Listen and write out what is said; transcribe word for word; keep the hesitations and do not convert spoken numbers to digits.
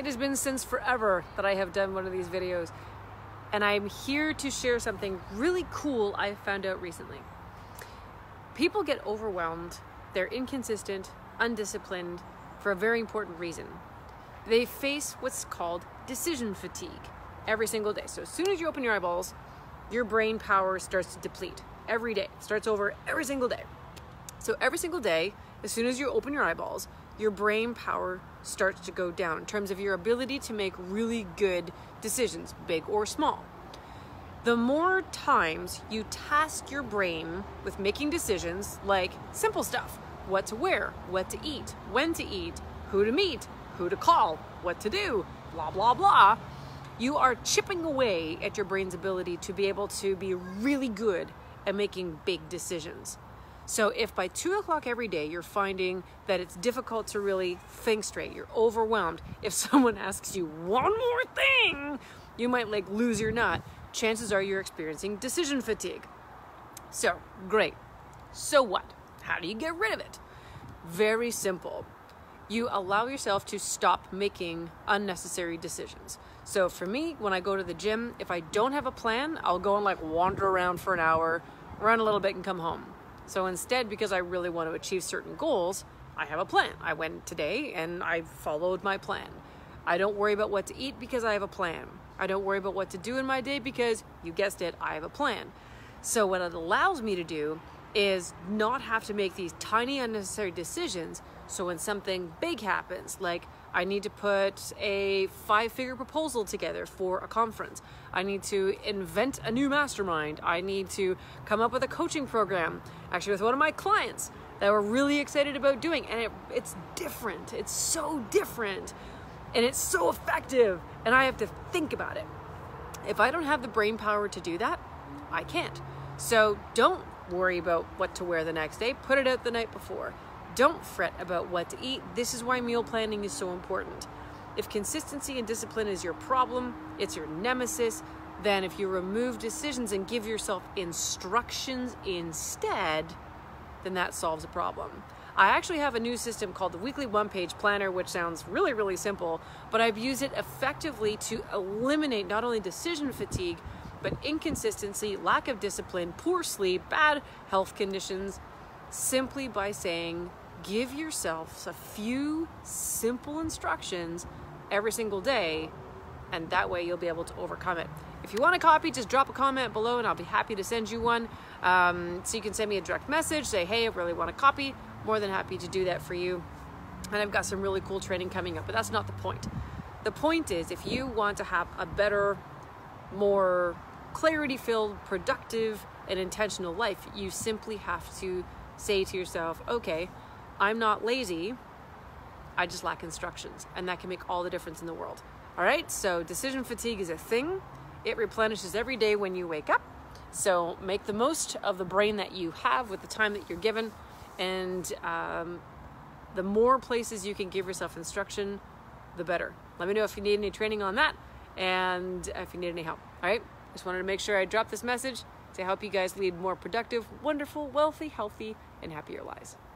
It has been since forever that I have done one of these videos, and I'm here to share something really cool I found out recently. People get overwhelmed, they're inconsistent, undisciplined for a very important reason. They face what's called decision fatigue every single day. So as soon as you open your eyeballs, your brain power starts to deplete every day. It starts over every single day. So every single day, as soon as you open your eyeballs, your brain power starts to go down in terms of your ability to make really good decisions, big or small. The more times you task your brain with making decisions like simple stuff, what to wear, what to eat, when to eat, who to meet, who to call, what to do, blah, blah, blah, you are chipping away at your brain's ability to be able to be really good at making big decisions. So if by two o'clock every day you're finding that it's difficult to really think straight, you're overwhelmed, if someone asks you one more thing, you might like lose your nut. Chances are you're experiencing decision fatigue. So, great. So what? How do you get rid of it? Very simple. You allow yourself to stop making unnecessary decisions. So for me, when I go to the gym, if I don't have a plan, I'll go and like wander around for an hour, run a little bit and come home. So instead, because I really want to achieve certain goals, I have a plan. I went today and I followed my plan. I don't worry about what to eat because I have a plan. I don't worry about what to do in my day because, you guessed it, I have a plan. So what it allows me to do is not have to make these tiny unnecessary decisions. So when something big happens, like I need to put a five-figure proposal together for a conference, I need to invent a new mastermind, I need to come up with a coaching program, actually with one of my clients that we're really excited about doing, and it, it's different, it's so different, and it's so effective, and I have to think about it. If I don't have the brain power to do that, I can't. So don't worry about what to wear the next day, put it out the night before. Don't fret about what to eat. This is why meal planning is so important. If consistency and discipline is your problem, it's your nemesis, then if you remove decisions and give yourself instructions instead, then that solves a problem. I actually have a new system called the Weekly One-Page Planner, which sounds really, really simple, but I've used it effectively to eliminate not only decision fatigue, but inconsistency, lack of discipline, poor sleep, bad health conditions, simply by saying, give yourself a few simple instructions every single day, and that way you'll be able to overcome it. If you want a copy, just drop a comment below and I'll be happy to send you one. Um, so you can send me a direct message, say, hey, I really want a copy. More than happy to do that for you. And I've got some really cool training coming up, but that's not the point. The point is, if you want to have a better, more clarity-filled, productive, and intentional life, you simply have to say to yourself, okay, I'm not lazy, I just lack instructions, and that can make all the difference in the world. All right, so decision fatigue is a thing. It replenishes every day when you wake up. So make the most of the brain that you have with the time that you're given, and um, the more places you can give yourself instruction, the better. Let me know if you need any training on that, and if you need any help. All right, just wanted to make sure I dropped this message to help you guys lead more productive, wonderful, wealthy, healthy, and happier lives.